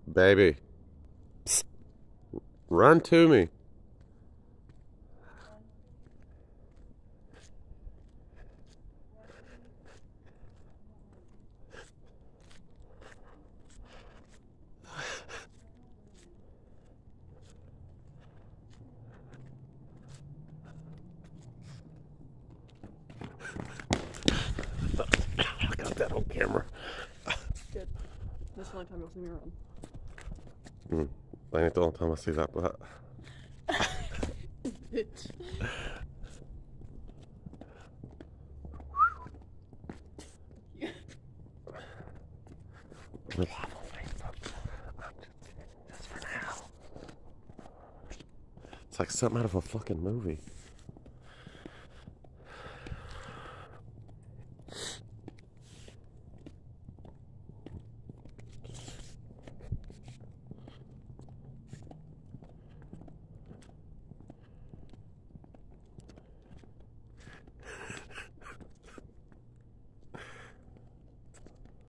Baby. Psst. Run to me. I got that on camera. Good. This is the only time you'll see me run. Ain't the only time I see that butt. Bitch. We're live on Facebook. Just for now. It's like something out of a fucking movie.